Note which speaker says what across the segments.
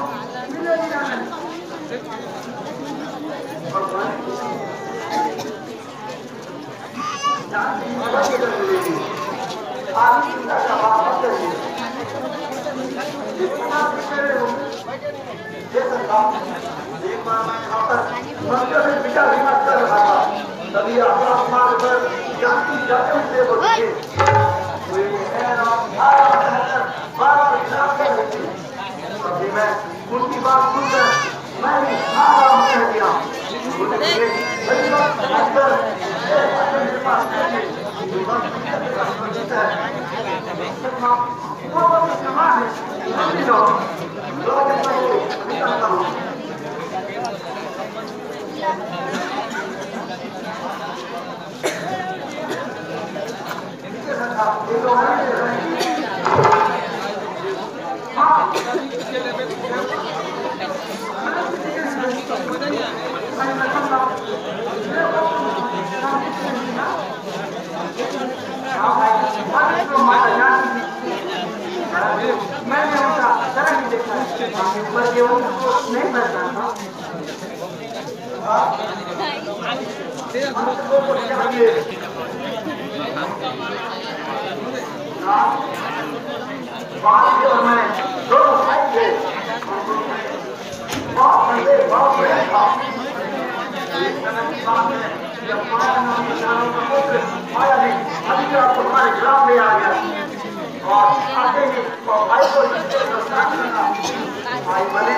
Speaker 1: विचार विमर्श कर रहा था, तभी आसमान पर जानती जाते हुए बोलते तभी मैं उनकी बात सुनकर मैं भी आराम कर दिया। मैंने उनका तरह नहीं देखा, पर ये उनको नहीं करता था। और मैं दोनों भाई थे, बहुत बड़े था। एक समय की बात है जब माया नाम किसानों का पुत्र माया ने अभी आपको हमारे ग्राम में आ गया और आते ही भाई को भाई बने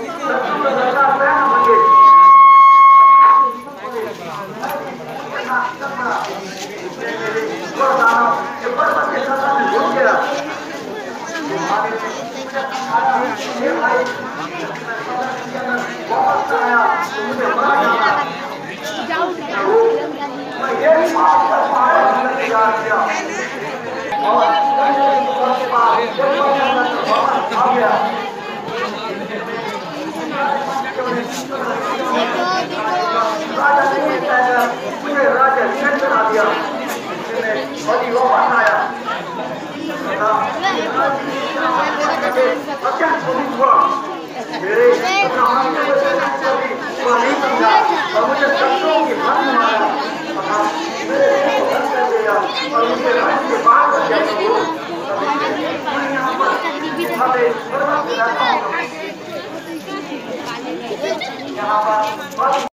Speaker 1: मुझे राजा बना दिया, बड़ी वापस आया, मेरे नहीं समझा और मुझे शब्दों की मन मारा और मुझे राज्य के बाहर कर दिया। यहाँ पर